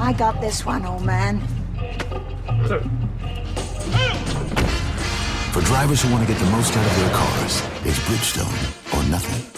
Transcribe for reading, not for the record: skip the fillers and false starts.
I got this one, old man. For drivers who want to get the most out of their cars, it's Bridgestone or nothing.